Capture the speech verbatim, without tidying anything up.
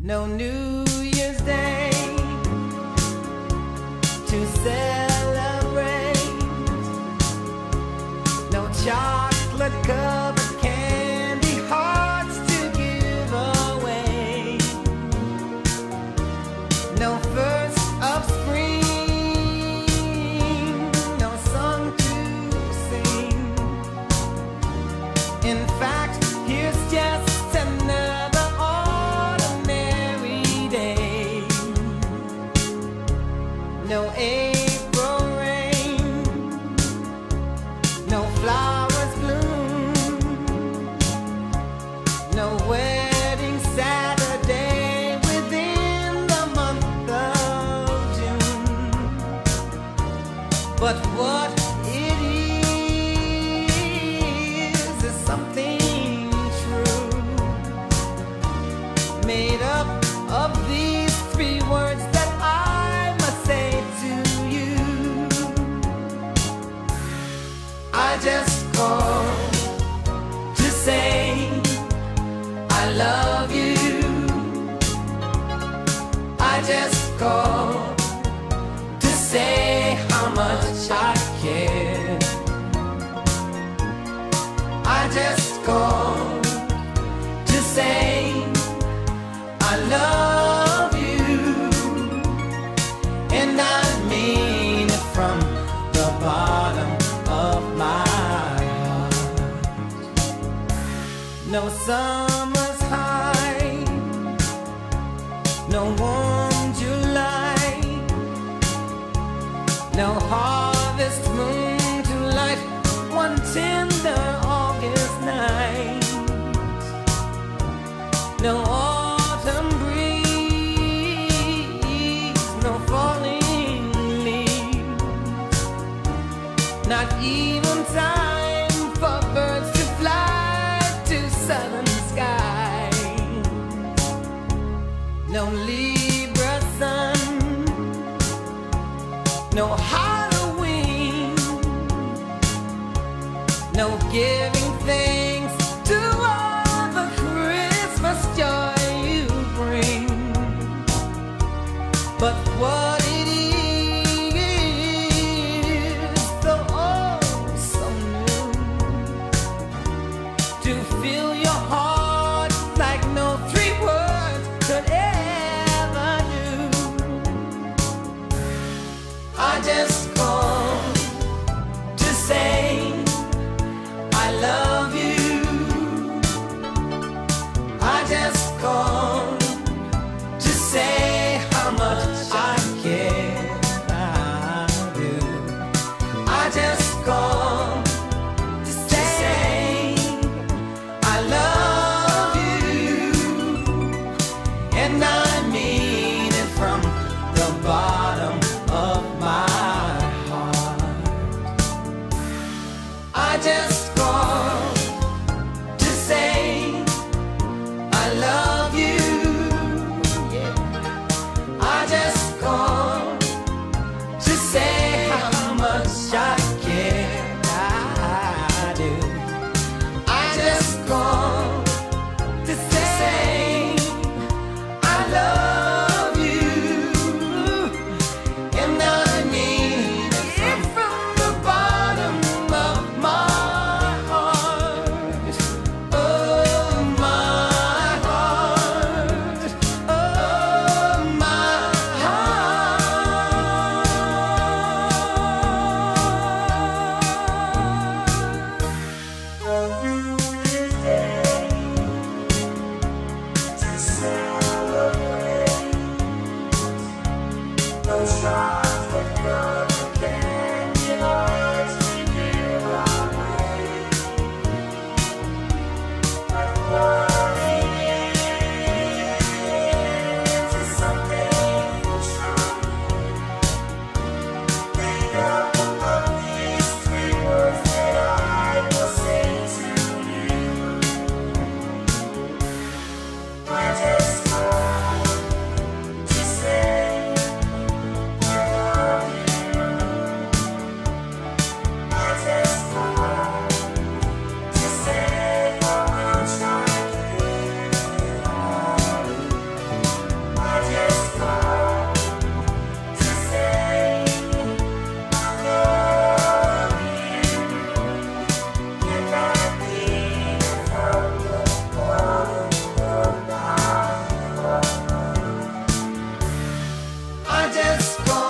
no New Year's Day to celebrate, no chocolate covered candy hearts to give away, no first of spring, no song to sing. In fact, here's just another ordinary day. No April rain, no flowers bloom, no wedding Saturday within the month of June. But what it is is something true, made up of these three words that I must say to you. I just called to say I love you. I just called to say how much I care. I just called to say I love you, and I mean it from the bottom of my heart. No summer's high, no warm July, no harvest moon to light one tender August night, no autumn breeze, no falling leaves, not even time for birds to fly to southern skies, no Libra sun, no Halloween, no giving thanks to all the Christmas joy you bring. But what it is, though oh so new, to fill your heart like no three words could ever do. I just called to say I love you. I just called to say how much I care. I do. I just called to say I love you, and I mean it from the bottom of my heart. I just called to say I love you. Yeah. I just called to say how much I care. I do. I just called to say I love you, and I mean it from the bottom of my heart. Oh, my heart. Oh, my I just go.